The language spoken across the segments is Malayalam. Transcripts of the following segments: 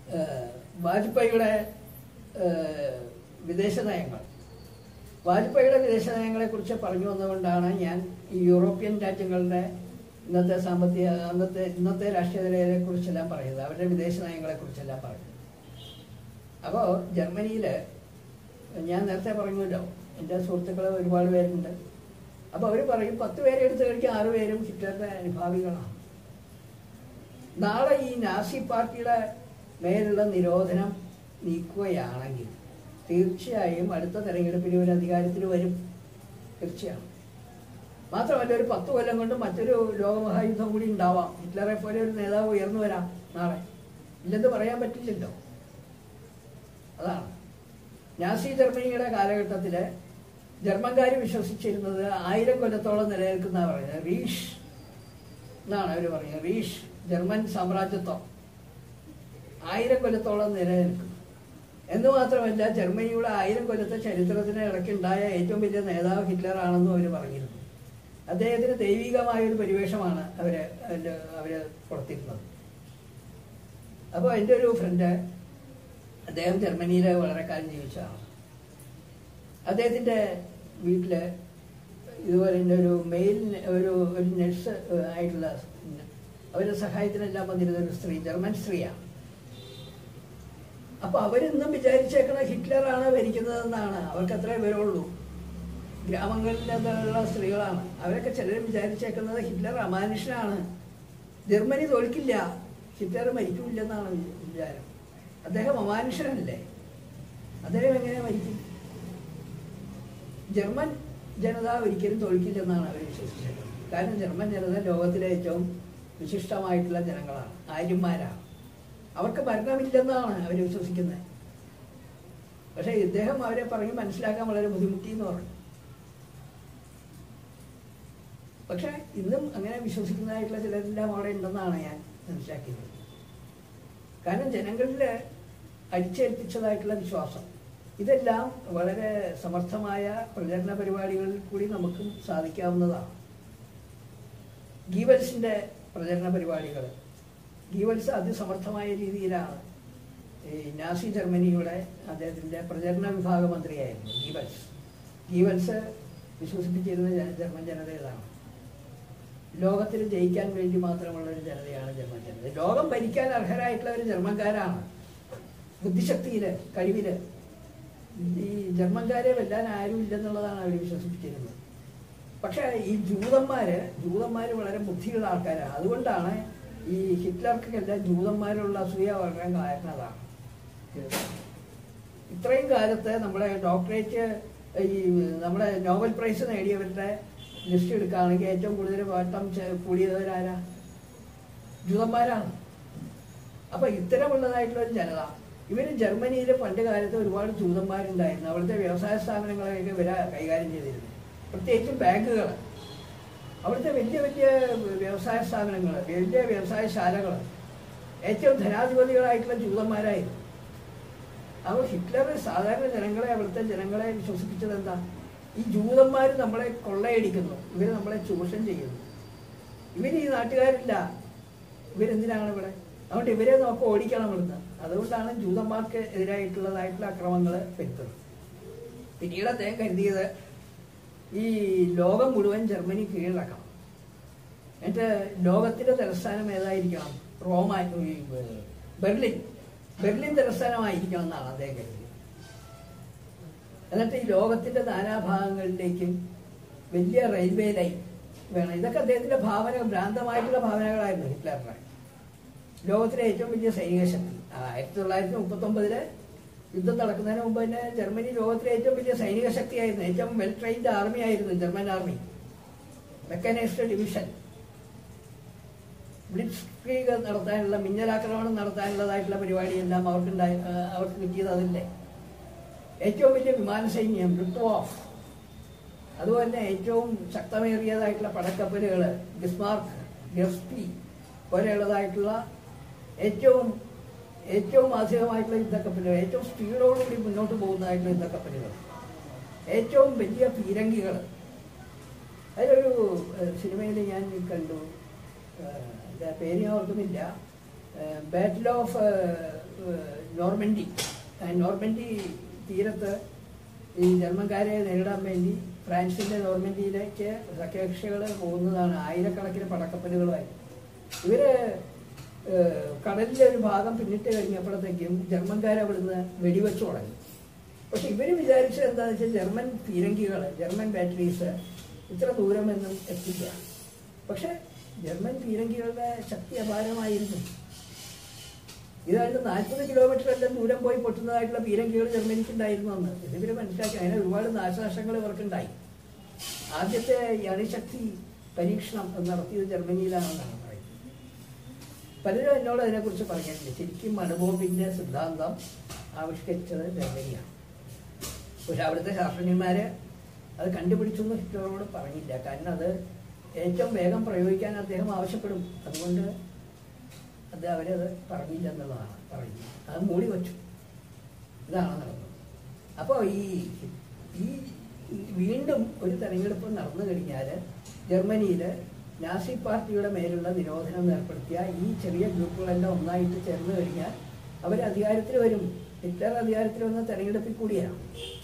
വാജ്പേയിയുടെ വിദേശ നയങ്ങൾ, വാജ്പേയിയുടെ വിദേശ നയങ്ങളെക്കുറിച്ച് പറഞ്ഞു വന്നുകൊണ്ടാണ് ഞാൻ ഈ യൂറോപ്യൻ രാജ്യങ്ങളുടെ ഇന്നത്തെ രാഷ്ട്രീയ നിലയെക്കുറിച്ചെല്ലാം പറയുന്നത്, അവരുടെ വിദേശ നയങ്ങളെക്കുറിച്ചെല്ലാം പറയുന്നത്. അപ്പോൾ ജർമ്മനിയിൽ ഞാൻ നേരത്തെ പറഞ്ഞല്ലോ, എൻ്റെ സുഹൃത്തുക്കൾ ഒരുപാട് പേരുണ്ട്. അപ്പോൾ അവർ പറയും 10 പേരെ എടുത്തു കഴിക്കാൻ 6 പേരും ഹിറ്റ്ലറുടെ അനുഭാവികളാണ്. നാളെ ഈ നാസി പാർട്ടിയുടെ മേലുള്ള നിരോധനം നീക്കുകയാണെങ്കിൽ തീർച്ചയായും അടുത്ത തെരഞ്ഞെടുപ്പിൽ ഒരു അധികാരത്തിൽ വരും, തീർച്ചയാണ്. മാത്രമല്ല ഒരു 10 കൊല്ലം കൊണ്ട് മറ്റൊരു ലോകമഹായുദ്ധം കൂടി ഉണ്ടാവാം. ഹിറ്റ്ലറെ പോലെ ഒരു നേതാവ് ഉയർന്നു വരാം നാളെ, ഇല്ലെന്ന് പറയാൻ പറ്റില്ലല്ലോ. അതാണ് നാസി ജർമ്മനിയുടെ കാലഘട്ടത്തിൽ ജർമ്മൻകാർ വിശ്വസിച്ചിരുന്നത് 1000 കൊല്ലത്തോളം നിലനിൽക്കുന്ന പറയുന്നത്. റീഷ് എന്നാണ് അവർ പറയുന്നത്. റീഷ് ജർമ്മൻ സാമ്രാജ്യത്വം 1000 കൊല്ലത്തോളം നിലനിൽക്കും എന്ന് മാത്രമല്ല, ജർമ്മനിയുടെ 1000 കൊല്ലത്തെ ചരിത്രത്തിന് ഇടയ്ക്കുണ്ടായ ഏറ്റവും വലിയ നേതാവ് ഹിറ്റ്ലർ ആണെന്നും അവർ പറഞ്ഞിരുന്നു. അദ്ദേഹത്തിന് ദൈവികമായൊരു പരിവേഷമാണ് അവര് കൊടുത്തിരുന്നത്. അപ്പോൾ എൻ്റെ ഒരു ഫ്രണ്ട്, അദ്ദേഹം ജർമ്മനിയിൽ വളരെ കാലം ജീവിച്ചതാണ്. അദ്ദേഹത്തിൻ്റെ വീട്ടിൽ ഇതുപോലെ ഒരു നഴ്സ് ആയിട്ടുള്ള അവരുടെ സഹായത്തിനെല്ലാം വന്നിരുന്ന ഒരു സ്ത്രീ, ജർമ്മൻ സ്ത്രീയാണ്. അപ്പോൾ അവരിന്നും വിചാരിച്ചേക്കണ ഹിറ്റ്ലറാണ് ഭരിക്കുന്നതെന്നാണ്. അവർക്ക് അത്രേ വരുള്ളൂ. ഗ്രാമങ്ങളിലുള്ള സ്ത്രീകളാണ്. അവരൊക്കെ ചിലർ വിചാരിച്ചേക്കുന്നത് ഹിറ്റ്ലർ അമാനുഷ്യനാണ്, ജർമ്മനി തോൽക്കില്ല, ഹിറ്റ്ലർ മരിക്കില്ലെന്നാണ് വിചാരം. അദ്ദേഹം അമാനുഷ്യനല്ലേ, അദ്ദേഹം എങ്ങനെ മരിക്കും? ജർമ്മൻ ജനത ഒരിക്കലും തോൽക്കില്ലെന്നാണ് അവർ വിശ്വസിച്ചത്. കാരണം ജർമ്മൻ ജനത ലോകത്തിലെ ഏറ്റവും വിശിഷ്ടമായിട്ടുള്ള ജനങ്ങളാണ്, ആര്യന്മാരാണ്. അവർക്ക് ഭരണമില്ലെന്നാണ് അവർ വിശ്വസിക്കുന്നത്. പക്ഷേ ഇദ്ദേഹം അവരെ പറഞ്ഞ് മനസ്സിലാക്കാൻ വളരെ ബുദ്ധിമുട്ടി എന്ന് പറഞ്ഞു. പക്ഷെ ഇന്നും അങ്ങനെ വിശ്വസിക്കുന്നതായിട്ടുള്ള ചിലരെല്ലാം അവിടെ ഉണ്ടെന്നാണ് ഞാൻ മനസ്സിലാക്കിയത്. കാരണം ജനങ്ങളിൽ അടിച്ചേൽപ്പിച്ചതായിട്ടുള്ള വിശ്വാസം, ഇതെല്ലാം വളരെ സമർത്ഥമായ പ്രചരണ പരിപാടികളിൽ കൂടി നമുക്കും സാധിക്കാവുന്നതാണ്. ഗീബൽസിൻ്റെ പ്രചരണ പരിപാടികൾ, ഗീബൽസ് അതിസമർത്ഥമായ രീതിയിലാണ് ഈ നാസി ജർമ്മനിയുടെ അദ്ദേഹത്തിൻ്റെ പ്രചരണ വിഭാഗ മന്ത്രിയായിരുന്നു ഗീബൽസ് വിശ്വസിപ്പിച്ചിരുന്ന ജർമ്മൻ ജനത ഇതാണ്. ലോകത്തിൽ ജയിക്കാൻ വേണ്ടി മാത്രമുള്ള ഒരു ജനതയാണ് ജർമ്മൻ ജനത. ലോകം ഭരിക്കാൻ അർഹരായിട്ടുള്ള ഒരു ജർമ്മൻകാരാണ്. ബുദ്ധിശക്തിയില്, കഴിവില് ഈ ജർമ്മൻകാരെ വെല്ലാൻ ആരും ഇല്ലെന്നുള്ളതാണ് അവർ വിശ്വസിപ്പിച്ചിരുന്നത്. പക്ഷേ ഈ ജൂതന്മാര് വളരെ ബുദ്ധിയുള്ള ആൾക്കാരാണ്. അതുകൊണ്ടാണ് ഈ ഹിറ്റ്ലർക്കെല്ലാം ജൂതന്മാരുള്ള അസൂയ വളരെ കാരണം അതാണ്. ഇത്രയും കാലത്ത് നമ്മുടെ ഡോക്ടറേറ്റ് നമ്മുടെ നോബൽ പ്രൈസ് നേടിയവരുടെ ലിസ്റ്റ് എടുക്കുകയാണെങ്കിൽ ഏറ്റവും കൂടുതൽ വട്ടം കൂടിയവരാരാ? ജൂതന്മാരാണ്. അപ്പം ഇത്തരമുള്ളതായിട്ടുള്ള ഒരു ജനത, ഇവർ ജർമ്മനിയിൽ പണ്ട് കാലത്ത് ഒരുപാട് ജൂതന്മാരുണ്ടായിരുന്നു. അവിടുത്തെ വ്യവസായ സ്ഥാപനങ്ങളെയൊക്കെ ഇവരെ കൈകാര്യം ചെയ്തിരുന്നു. പ്രത്യേകിച്ചും ബാങ്കുകൾ, അവിടുത്തെ വലിയ വലിയ വ്യവസായ സ്ഥാപനങ്ങൾ, വലിയ വ്യവസായശാലകൾ ഏറ്റവും ധനാധിപതികളായിട്ടുള്ള ജൂതന്മാരായിരുന്നു. അപ്പോൾ ഹിറ്റ്ലർ സാധാരണ അവിടുത്തെ ജനങ്ങളെ വിശ്വസിപ്പിച്ചത് എന്താ? ഈ ജൂതന്മാർ നമ്മളെ കൊള്ളയടിക്കുന്നു, ഇവർ നമ്മളെ ചൂഷണം ചെയ്യുന്നു, ഇവർ ഈ നാട്ടുകാരില്ല, ഇവരെന്തിനാണ് ഇവിടെ? അതുകൊണ്ട് ഇവരെ നമുക്ക് ഓടിക്കണം ഇവിടുന്ന്. അതുകൊണ്ടാണ് ജൂതന്മാർക്ക് എതിരായിട്ടുള്ളതായിട്ടുള്ള അക്രമങ്ങൾ വരുത്തുന്നത്. പിന്നീട് അദ്ദേഹം കരുതിയത് ഈ ലോകം മുഴുവൻ ജർമ്മനി കീഴടക്കണം. എന്നിട്ട് ലോകത്തിൻ്റെ തലസ്ഥാനം ഏതായിരിക്കണം? ബെർലിൻ തലസ്ഥാനമായിരിക്കണം എന്നാണ് അദ്ദേഹം കരുതിയത്. എന്നിട്ട് ഈ ലോകത്തിൻ്റെ നാനാഭാഗങ്ങളിലേക്കും വലിയ റെയിൽവേ ലൈൻ വേണം. ഇതൊക്കെ അദ്ദേഹത്തിൻ്റെ ഭ്രാന്തമായിട്ടുള്ള ഭാവനകളായിരുന്നു ഹിറ്റ്ലറുടെ. ലോകത്തിലെ ഏറ്റവും വലിയ സൈനിക ശക്തി 1939 യുദ്ധം നടക്കുന്നതിന് മുമ്പ് തന്നെ ജർമ്മനി ലോകത്തിലെ ഏറ്റവും വലിയ സൈനിക ശക്തിയായിരുന്നു. ഏറ്റവും വെൽ ട്രെയിൻഡ് ആർമി ആയിരുന്നു German army. Mechanised division, blitzkrieg നടത്താനുള്ള, മിന്നലാക്രമണം നടത്താനുള്ളതായിട്ടുള്ള പരിപാടിയെല്ലാം അവർക്ക് കിട്ടിയത് അതില്ലേ. ഏറ്റവും വലിയ വിമാനസൈന്യം ലുഫ്റ്റ്വാഫ്, അതുപോലെ ഏറ്റവും ശക്തമേറിയതായിട്ടുള്ള പടക്കപ്പലുകൾ ബിസ്മാർക്ക്, ഗെർസ്പി പോലെയുള്ളതായിട്ടുള്ള ഏറ്റവും അധികമായിട്ടുള്ള യുദ്ധക്കപ്പലുകൾ, ഏറ്റവും സ്പീഡോടുകൂടി മുന്നോട്ട് പോകുന്നതായിട്ടുള്ള യുദ്ധക്കപ്പലുകൾ, ഏറ്റവും വലിയ പീരങ്കികൾ. അതിലൊരു സിനിമയിൽ ഞാൻ കണ്ടു, പേര് ഞാൻ ഓർക്കുന്നില്ല, ബാറ്റിൽ ഓഫ് നോർമൻഡി തീരത്ത് ഈ ജർമ്മൻകാരെ നേരിടാൻ വേണ്ടി ഫ്രാൻസിന്റെ നോർമൻഡിയിലേക്ക് സഖ്യകക്ഷികൾ പോകുന്നതാണ്. ആയിരക്കണക്കിന് പടക്കപ്പലുകളുമായി. ഇവര് കടലിലെ ഒരു ഭാഗം പിന്നിട്ട് കഴിഞ്ഞപ്പോഴത്തേക്കും ജർമ്മൻകാർ അവിടുന്ന് വെടിവെച്ചു തുടങ്ങി. പക്ഷെ ഇവര് വിചാരിച്ചത് എന്താണെന്ന് വെച്ചാൽ ജർമ്മൻ പീരങ്കികൾ, ജർമ്മൻ ബാറ്ററീസ് ഇത്ര ദൂരമൊന്നും എത്തില്ല. പക്ഷെ ജർമ്മൻ പീരങ്കികളുടെ ശക്തി അപാരമായിരുന്നു. ഇതായിട്ട് 40 കിലോമീറ്റർ എല്ലാം ദൂരം പോയി പൊട്ടുന്നതായിട്ടുള്ള പീരങ്കികൾ ജർമ്മനിക്ക് ഉണ്ടായിരുന്നു എന്ന് ഇവര് മനസ്സിലാക്കി. അതിന് ഒരുപാട് നാശനഷ്ടങ്ങൾ ഇവർക്കുണ്ടായി. ആദ്യത്തെ ഈ അണുശക്തി പരീക്ഷണം നടത്തിയത് ജർമ്മനിയിലാണെന്നാണ് പറയുന്നത്. പലരും എന്നോട് അതിനെക്കുറിച്ച് പറഞ്ഞിട്ടുണ്ട്. ശരിക്കും അണുബോംബിന്റെ സിദ്ധാന്തം ആവിഷ്കരിച്ചത് ജർമ്മനിയാണ്. പക്ഷെ അവിടുത്തെ ശാസ്ത്രജ്ഞന്മാര് അത് കണ്ടുപിടിച്ചൊന്നും ഹിറ്റ്ലറോട് പറഞ്ഞില്ല. കാരണം അത് ഏറ്റവും വേഗം പ്രയോഗിക്കാൻ അദ്ദേഹം ആവശ്യപ്പെടും. അതുകൊണ്ട് അവരത് പറഞ്ഞില്ല എന്നുള്ളതാണ് പറയുന്നത്. അത് മൂടി വച്ചു. ഇതാണ് നടന്നത്. അപ്പോൾ ഈ വീണ്ടും ഒരു തെരഞ്ഞെടുപ്പ് നടന്നു കഴിഞ്ഞാൽ ജർമ്മനിയിൽ നാസി പാർട്ടിയുടെ മേലുള്ള നിരോധനം ഏർപ്പെടുത്തിയ ഈ ചെറിയ ഗ്രൂപ്പുകളെല്ലാം ഒന്നായിട്ട് ചേർന്ന് കഴിഞ്ഞാൽ അവർ അധികാരത്തിൽ വരും. ഹിറ്റ്ലർ അധികാരത്തിൽ വന്ന തെരഞ്ഞെടുപ്പിൽ കൂടിയാണ്.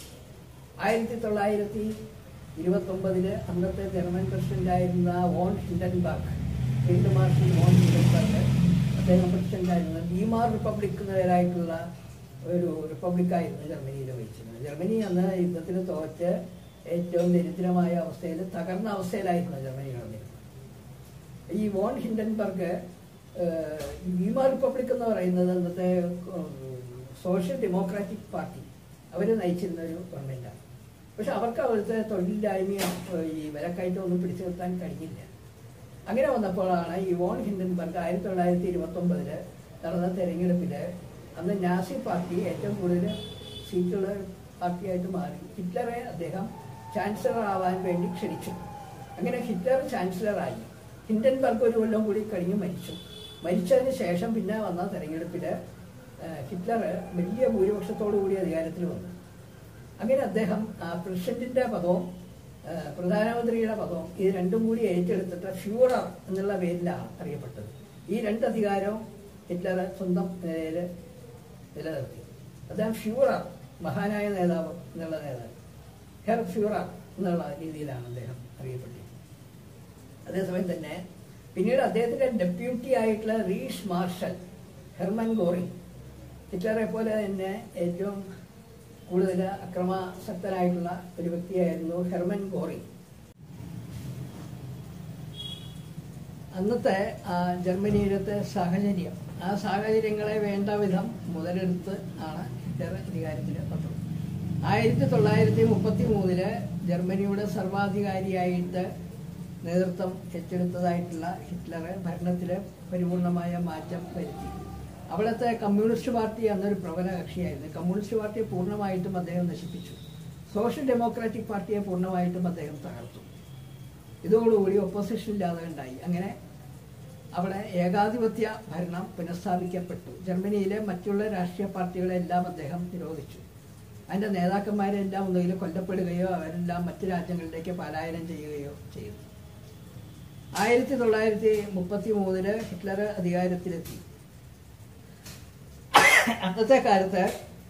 1929 അന്നത്തെ ജർമ്മൻ പ്രസിഡന്റായിരുന്ന von Hindenburg, field marshal von Hindenburg, അദ്ദേഹം പ്രസിഡന്റായിരുന്ന വീമാർ റിപ്പബ്ലിക് എന്നവരായിട്ടുള്ള ഒരു റിപ്പബ്ലിക്കായിരുന്നു ജർമ്മനിയിൽ വഹിച്ചിരുന്നത്. ജർമ്മനി അന്ന് യുദ്ധത്തിൽ തോറ്റ് ഏറ്റവും ദരിദ്രമായ അവസ്ഥയിൽ, തകർന്ന അവസ്ഥയിലായിരുന്നു ജർമ്മനി നടന്നിരുന്നത്. ഈ വോൺ ഹിൻഡൻബർഗ് വീമാർ റിപ്പബ്ലിക് എന്ന് പറയുന്നത് അന്നത്തെ സോഷ്യൽ ഡെമോക്രാറ്റിക് പാർട്ടി അവർ നയിച്ചിരുന്ന ഒരു ഗവൺമെൻറ്റാണ്. പക്ഷെ അവർക്ക് അവിടുത്തെ തൊഴിലില്ലായ്മയോ ഈ വിലക്കയറ്റം ഒന്നും പിടിച്ചു നിർത്താൻ കഴിഞ്ഞില്ല. അങ്ങനെ വന്നപ്പോഴാണ് ഈ വോൺ ഹിൻഡൻബർഗ് 1929 നടന്ന തെരഞ്ഞെടുപ്പിൽ അന്ന് നാസി പാർട്ടി ഏറ്റവും കൂടുതൽ സീറ്റുള്ള പാർട്ടിയായിട്ട് മാറി. ഹിറ്റ്ലറെ അദ്ദേഹം ചാൻസലർ ആവാൻ വേണ്ടി ക്ഷണിച്ചു. അങ്ങനെ ഹിറ്റ്ലർ ചാൻസലറായി. ഹിൻഡൻബർഗ് ഒരു കൊല്ലം കൂടി കഴിഞ്ഞ് മരിച്ചു. മരിച്ചതിന് ശേഷം പിന്നെ വന്ന തെരഞ്ഞെടുപ്പിൽ ഹിറ്റ്ലർ വലിയ ഭൂരിപക്ഷത്തോടു കൂടി അധികാരത്തിൽ വന്നു. അങ്ങനെ അദ്ദേഹം പ്രസിഡന്റിന്റെ പദവും പ്രധാനമന്ത്രിയുടെ പദവും ഇത് രണ്ടും കൂടി ഏറ്റെടുത്തിട്ട് ഫ്യൂറർ എന്നുള്ള പേരിലാണ് അറിയപ്പെട്ടത്. ഈ രണ്ടധികാരവും ഹിറ്റ്ലർ സ്വന്തം നിലയിൽ നിലനിർത്തി. അദ്ദേഹം ഫ്യൂറർ, മഹാനായ നേതാവ് എന്നുള്ള നേതാവ്, ഹെർ ഫ്യൂറർ എന്നുള്ള രീതിയിലാണ് അദ്ദേഹം അറിയപ്പെട്ടത്. അതേസമയം തന്നെ പിന്നീട് അദ്ദേഹത്തിന്റെ ഡെപ്യൂട്ടി ആയിട്ടുള്ള റീഷ് മാർഷൽ ഹെർമൻ ഗോറിംഗ്, ഹിറ്റ്ലറെ പോലെ തന്നെ ഏറ്റവും കൂടുതൽ അക്രമാസക്തനായിട്ടുള്ള ഒരു വ്യക്തിയായിരുന്നു ഹെർമൻ ഗോറിംഗ്. അന്നത്തെ ജർമ്മനിയിലത്തെ സാഹചര്യം, ആ സാഹചര്യങ്ങളെ വേണ്ട വിധം മുതലെടുത്ത് ആണ് ഹിറ്റ്ലർ അധികാരത്തിൽ വന്നത്. 1933 ജർമ്മനിയുടെ സർവാധികാരിയായിട്ട് നേതൃത്വം ഏറ്റെടുത്തതായിട്ടുള്ള ഹിറ്റ്ലർ ഭരണത്തിൽ പരിപൂർണമായ മാറ്റം വരുത്തി. അവിടുത്തെ കമ്മ്യൂണിസ്റ്റ് പാർട്ടി അന്നൊരു പ്രബല കക്ഷിയായിരുന്നു. കമ്മ്യൂണിസ്റ്റ് പാർട്ടിയെ പൂർണ്ണമായിട്ടും അദ്ദേഹം നശിപ്പിച്ചു. സോഷ്യൽ ഡെമോക്രാറ്റിക് പാർട്ടിയെ പൂർണ്ണമായിട്ടും അദ്ദേഹം തകർത്തു. ഇതോടുകൂടി ഒപ്പോസിഷൻ ഇല്ലാതെ ഉണ്ടായി. അങ്ങനെ അവിടെ ഏകാധിപത്യ ഭരണം പുനഃസ്ഥാപിക്കപ്പെട്ടു. ജർമ്മനിയിലെ മറ്റുള്ള രാഷ്ട്രീയ പാർട്ടികളെല്ലാം അദ്ദേഹം നിരോധിച്ചു. അതിൻ്റെ നേതാക്കന്മാരെല്ലാം ഒന്നുകിൽ കൊല്ലപ്പെടുകയോ അവരെല്ലാം മറ്റു രാജ്യങ്ങളിലേക്ക് പലായനം ചെയ്യുകയോ ചെയ്തു. 1933 ഹിറ്റ്ലർ അധികാരത്തിലെത്തി. അന്നത്തെ കാലത്ത്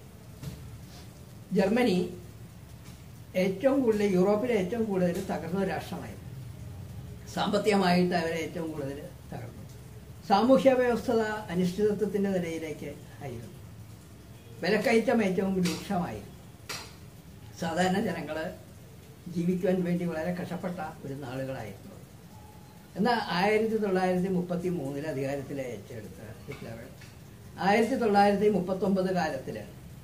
ജർമ്മനി ഏറ്റവും കൂടുതൽ, യൂറോപ്പിലെ ഏറ്റവും കൂടുതൽ തകർന്ന ഒരു രാഷ്ട്രമായിരുന്നു. സാമ്പത്തികമായിട്ട് അവരെ ഏറ്റവും കൂടുതൽ തകർന്നു. സാമൂഹ്യ വ്യവസ്ഥ അനിശ്ചിതത്വത്തിന്റെ നിലയിലേക്ക് ആയിരുന്നു. വിലക്കയറ്റം ഏറ്റവും രൂക്ഷമായിരുന്നു. സാധാരണ ജനങ്ങൾ ജീവിക്കുവാൻ വേണ്ടി വളരെ കഷ്ടപ്പെട്ട ഒരു നാളുകളായിരുന്നു. എന്നാൽ 1933 അധികാരത്തിൽ ഏറ്റെടുത്ത ഹിറ്റ്ലർ 1939 കാലത്തിൽ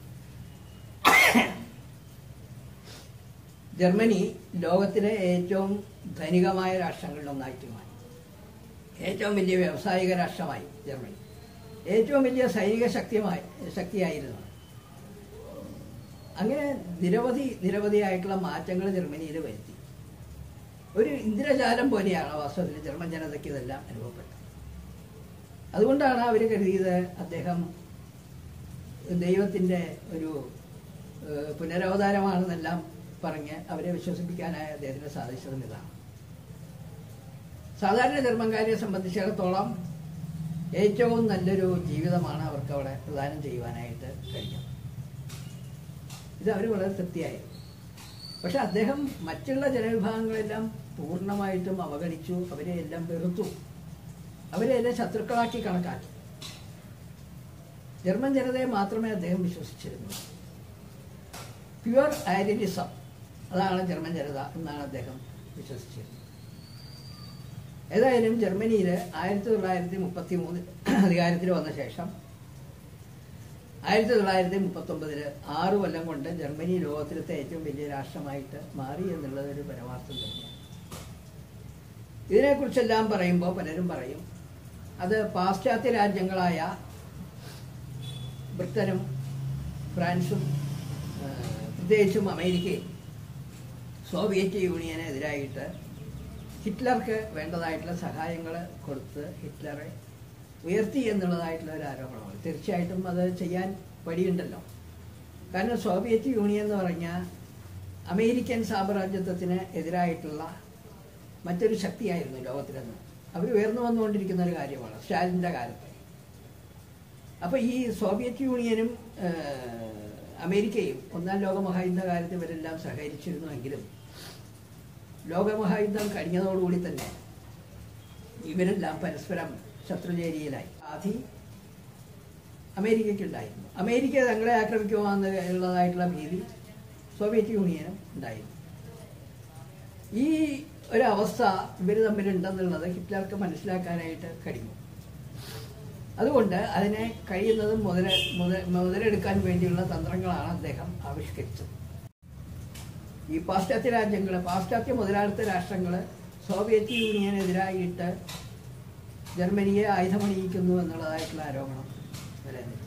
ജർമ്മനി ലോകത്തിലെ ഏറ്റവും ധനികമായ രാഷ്ട്രങ്ങളിലൊന്നായിട്ട് മാറി. ഏറ്റവും വലിയ വ്യാവസായിക രാഷ്ട്രമായി ജർമ്മനി. ഏറ്റവും വലിയ സൈനിക ശക്തിയായിരുന്നു. അങ്ങനെ നിരവധിയായിട്ടുള്ള മാറ്റങ്ങൾ ജർമ്മനിയിൽ വരുത്തി. ഒരു ഇന്ദ്രജാലം പോലെയാണ് വാസ്തവത്തിൽ ജർമ്മൻ ജനതയ്ക്ക് ഇതെല്ലാം അനുഭവപ്പെട്ടത്. അതുകൊണ്ടാണ് അവർ കരുതിയത് അദ്ദേഹം ദൈവത്തിൻ്റെ ഒരു പുനരവതാരമാണെന്നെല്ലാം പറഞ്ഞ് അവരെ വിശ്വസിപ്പിക്കാനായി അദ്ദേഹത്തിന് സാധിച്ചതും ഇതാണ്. സാധാരണ ജർമ്മൻകാരെ സംബന്ധിച്ചിടത്തോളം ഏറ്റവും നല്ലൊരു ജീവിതമാണ് അവർക്ക് അവിടെ പ്രദാനം ചെയ്യുവാനായിട്ട് കഴിഞ്ഞത്. ഇത് അവർ വളരെ തൃപ്തിയായി. പക്ഷെ അദ്ദേഹം മറ്റുള്ള ജനവിഭാഗങ്ങളെല്ലാം പൂർണ്ണമായിട്ടും അവഗണിച്ചു, അവരെ എല്ലാം വെറുത്തു, അവരെ എല്ലാം ശത്രുക്കളാക്കി കണക്കാക്കി. ജർമ്മൻ ജനതയെ മാത്രമേ അദ്ദേഹം വിശ്വസിച്ചിരുന്നു. പ്യുവർ ആര്യനിസം, അതാണ് ജർമ്മൻ ജനത എന്നാണ് അദ്ദേഹം വിശ്വസിച്ചിരുന്നത്. ഏതായാലും ജർമ്മനിയിൽ 1933 അധികാരത്തിൽ വന്ന ശേഷം 1939 6 കൊല്ലം കൊണ്ട് ജർമ്മനി ലോകത്തിലത്തെ ഏറ്റവും വലിയ രാഷ്ട്രമായിട്ട് മാറി എന്നുള്ളത് ഒരു പരമാർത്ഥം തന്നെയാണ്. ഇതിനെക്കുറിച്ചെല്ലാം പറയുമ്പോൾ പലരും പറയും അത് പാശ്ചാത്യ രാജ്യങ്ങളായ ബ്രിട്ടനും ഫ്രാൻസും പ്രത്യേകിച്ചും അമേരിക്കയും സോവിയറ്റ് യൂണിയനെതിരായിട്ട് ഹിറ്റ്ലർക്ക് വേണ്ടതായിട്ടുള്ള സഹായങ്ങൾ കൊടുത്ത് ഹിറ്റ്ലറെ ഉയർത്തി എന്നുള്ളതായിട്ടുള്ള ഒരു ആരോപണമാണ്. തീർച്ചയായിട്ടും അത് ചെയ്യാൻ വഴിയുണ്ടല്ലോ. കാരണം സോവിയറ്റ് യൂണിയൻ എന്ന് പറഞ്ഞാൽ അമേരിക്കൻ സാമ്രാജ്യത്വത്തിന് എതിരായിട്ടുള്ള മറ്റൊരു ശക്തിയായിരുന്നു ലോകത്തിലെന്ന്. അവർ ഉയർന്നു വന്നുകൊണ്ടിരിക്കുന്ന ഒരു കാര്യമാണ് സ്റ്റാലിൻ്റെ കാലത്ത്. അപ്പോൾ ഈ സോവിയറ്റ് യൂണിയനും അമേരിക്കയും ഒന്നാം ലോകമഹായുദ്ധ കാലത്ത് ഇവരെല്ലാം സഹകരിച്ചിരുന്നുവെങ്കിലും ലോകമഹായുദ്ധം കഴിഞ്ഞതോടുകൂടി തന്നെ ഇവരെല്ലാം പരസ്പരം ശത്രുചേരിയിലായി. ആധി അമേരിക്കയ്ക്കുണ്ടായിരുന്നു. അമേരിക്ക തങ്ങളെ ആക്രമിക്കുവാന്നുള്ളതായിട്ടുള്ള ഭീതി സോവിയറ്റ് യൂണിയനും ഉണ്ടായിരുന്നു. ഈ ഒരവസ്ഥ ഇവർ തമ്മിലുണ്ടെന്നുള്ളത് ഹിറ്റ്ലർക്ക് മനസ്സിലാക്കാനായിട്ട് കഴിഞ്ഞു. അതുകൊണ്ട് അതിനെ കഴിയുന്നതും മുതലെടുക്കാൻ വേണ്ടിയുള്ള തന്ത്രങ്ങളാണ് അദ്ദേഹം ആവിഷ്കരിച്ചത്. ഈ പാശ്ചാത്യ രാജ്യങ്ങൾ, പാശ്ചാത്യ മുതലാളിത്ത രാഷ്ട്രങ്ങൾ സോവിയറ്റ് യൂണിയനെതിരായിട്ട് ജർമ്മനിയെ ആയുധമണിയിക്കുന്നു എന്നുള്ളതായിട്ടുള്ള ആരോപണം നിലനിൽക്കും.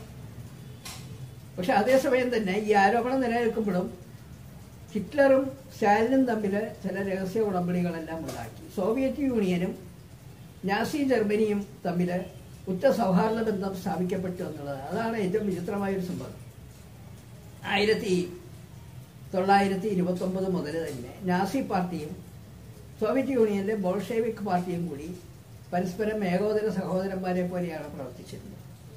പക്ഷെ അതേസമയം തന്നെ ഈ ആരോപണം നിലനിൽക്കുമ്പോഴും ഹിറ്റ്ലറും സ്റ്റാലിനും തമ്മിൽ ചില രഹസ്യ ഉടമ്പടികളെല്ലാം ഉണ്ടാക്കി. സോവിയറ്റ് യൂണിയനും നാസി ജർമ്മനിയും തമ്മിൽ ഉറ്റ സൗഹാർദ്ദ ബന്ധം സ്ഥാപിക്കപ്പെട്ടു എന്നുള്ളത് അതാണ് ഏറ്റവും വിചിത്രമായൊരു സംഭവം. 1929 മുതൽ തന്നെ നാസി പാർട്ടിയും സോവിയറ്റ് യൂണിയനിലെ ബോൾഷെവിക് പാർട്ടിയും കൂടി പരസ്പരം ഏകോദര സഹോദരന്മാരെ പോലെയാണ് പ്രവർത്തിച്ചിരുന്നത്.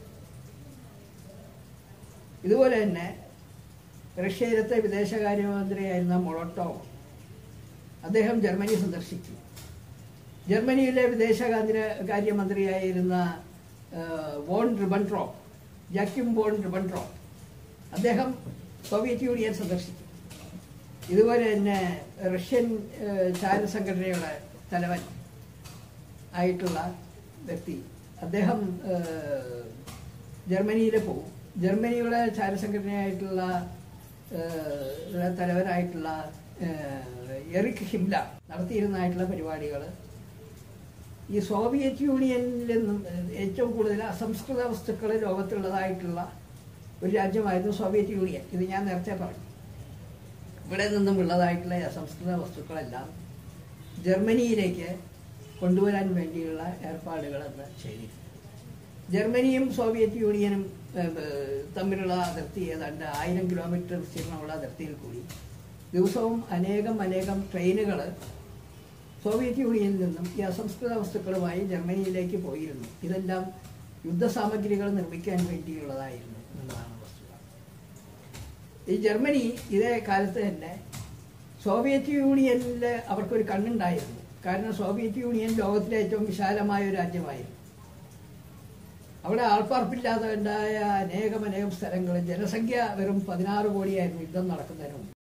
ഇതുപോലെ തന്നെ റഷ്യയിലത്തെ വിദേശകാര്യമന്ത്രിയായിരുന്ന മൊളോട്ടോവ് അദ്ദേഹം ജർമ്മനി സന്ദർശിച്ചു. ജർമ്മനിയിലെ വിദേശകാര്യമന്ത്രിയായിരുന്ന von Ribbentrop, Joachim von Ribbentrop, അദ്ദേഹം സോവിയറ്റ് യൂണിയൻ സന്ദർശിച്ചു. ഇതുപോലെ തന്നെ റഷ്യൻ ചാര സംഘടനയുടെ തലവൻ ആയിട്ടുള്ള വ്യക്തി അദ്ദേഹം ജർമ്മനിയിൽ പോകും. ജർമ്മനിയുടെ ചാരസംഘടനയായിട്ടുള്ള തലവനായിട്ടുള്ള എറിക് ഹിംലർ നടത്തിയിരുന്നതായിട്ടുള്ള പരിപാടികൾ ഈ സോവിയറ്റ് യൂണിയനിൽ നിന്നും ഏറ്റവും കൂടുതൽ അസംസ്കൃത വസ്തുക്കൾ ലോകത്തുള്ളതായിട്ടുള്ള ഒരു രാജ്യമായിരുന്നു സോവിയറ്റ് യൂണിയൻ. ഇത് ഞാൻ നേരത്തെ പറഞ്ഞു. ഇവിടെ നിന്നും ഉള്ളതായിട്ടുള്ള അസംസ്കൃത വസ്തുക്കളെല്ലാം ജർമ്മനിയിലേക്ക് കൊണ്ടുവരാൻ വേണ്ടിയുള്ള ഏർപ്പാടുകളെന്ന് ചെയ്തിരുന്നു. ജർമ്മനിയും സോവിയറ്റ് യൂണിയനും തമ്മിലുള്ള അതിർത്തി ഏതാണ്ട് 1000 കിലോമീറ്റർ വിസ്തീർണമുള്ള അതിർത്തിയിൽ കൂടി ദിവസവും അനേകം ട്രെയിനുകൾ സോവിയറ്റ് യൂണിയനിൽ നിന്നും ഈ അസംസ്കൃത വസ്തുക്കളുമായി ജർമ്മനിയിലേക്ക് പോയിരുന്നു. ഇതെല്ലാം യുദ്ധസാമഗ്രികൾ നിർമ്മിക്കാൻ വേണ്ടിയുള്ളതായിരുന്നു എന്നുള്ളതാണ് വസ്തുത. ഈ ജർമ്മനി ഇതേ കാലത്ത് തന്നെ സോവിയറ്റ് യൂണിയനിൽ അവർക്കൊരു കണ്ണുണ്ടായിരുന്നു. കാരണം സോവിയറ്റ് യൂണിയൻ ലോകത്തിലെ ഏറ്റവും വിശാലമായ ഒരു രാജ്യമായിരുന്നു. അവിടെ ആൾപ്പാർപ്പില്ലാതെ ഉണ്ടായ അനേകം സ്ഥലങ്ങൾ, ജനസംഖ്യ വെറും 16 കോടിയായിരുന്നു യുദ്ധം നടക്കുന്നതിന് മുമ്പ്.